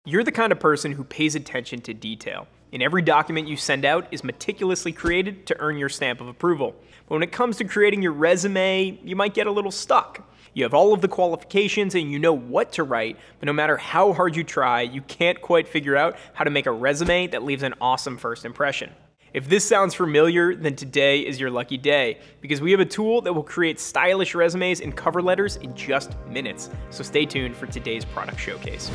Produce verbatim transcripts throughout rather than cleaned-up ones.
You're the kind of person who pays attention to detail, and every document you send out is meticulously created to earn your stamp of approval. But when it comes to creating your resume, you might get a little stuck. You have all of the qualifications and you know what to write, but no matter how hard you try, you can't quite figure out how to make a resume that leaves an awesome first impression. If this sounds familiar, then today is your lucky day, because we have a tool that will create stylish resumes and cover letters in just minutes. So stay tuned for today's product showcase.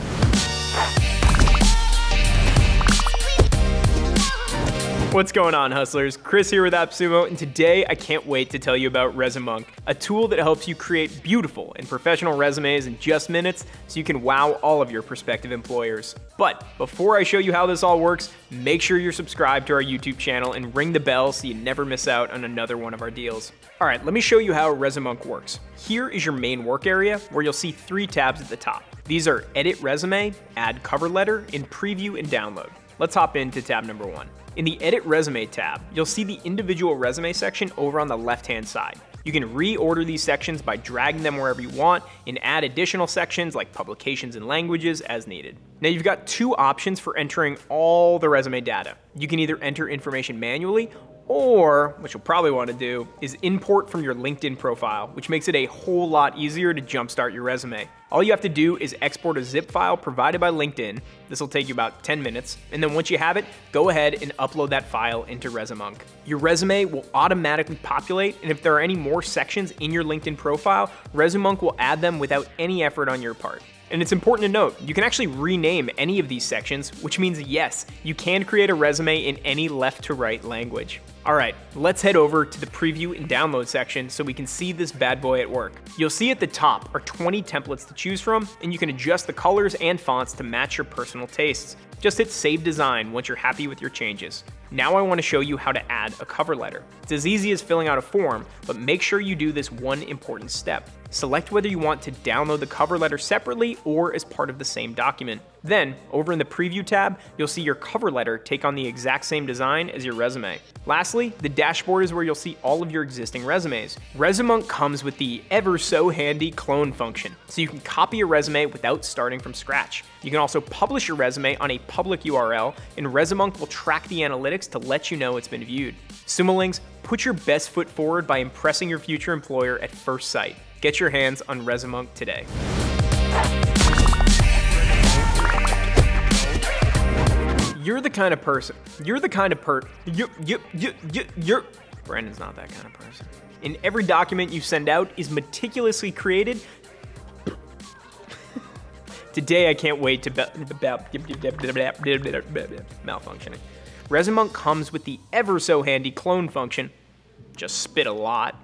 What's going on, hustlers? Chris here with AppSumo, and today I can't wait to tell you about Resumonk, a tool that helps you create beautiful and professional resumes in just minutes so you can wow all of your prospective employers. But before I show you how this all works, make sure you're subscribed to our YouTube channel and ring the bell so you never miss out on another one of our deals. All right, let me show you how Resumonk works. Here is your main work area where you'll see three tabs at the top. These are Edit Resume, Add Cover Letter, and Preview and Download. Let's hop into tab number one. In the Edit Resume tab, you'll see the individual resume section over on the left-hand side. You can reorder these sections by dragging them wherever you want and add additional sections like publications and languages as needed. Now you've got two options for entering all the resume data. You can either enter information manually, or, what you'll probably want to do, is import from your LinkedIn profile, which makes it a whole lot easier to jumpstart your resume. All you have to do is export a zip file provided by LinkedIn. This will take you about ten minutes, and then once you have it, go ahead and upload that file into Resumonk. Your resume will automatically populate, and if there are any more sections in your LinkedIn profile, Resumonk will add them without any effort on your part. And it's important to note, you can actually rename any of these sections, which means yes, you can create a resume in any left to right language. All right, let's head over to the preview and download section so we can see this bad boy at work. You'll see at the top are twenty templates to choose from, and you can adjust the colors and fonts to match your personal tastes. Just hit Save Design once you're happy with your changes. Now I want to show you how to add a cover letter. It's as easy as filling out a form, but make sure you do this one important step. Select whether you want to download the cover letter separately or as part of the same document. Then, over in the Preview tab, you'll see your cover letter take on the exact same design as your resume. Lastly, the dashboard is where you'll see all of your existing resumes. Resumonk comes with the ever so handy clone function, so you can copy a resume without starting from scratch. You can also publish your resume on a public U R L, and Resumonk will track the analytics to let you know it's been viewed. Sumolings, put your best foot forward by impressing your future employer at first sight. Get your hands on Resumonk today. You're the kind of person, you're the kind of per, you, you, you, you, you're, Brandon's not that kind of person. And every document you send out is meticulously created. Today I can't wait to, malfunctioning. Resumonk comes with the ever so handy clone function, just spit a lot.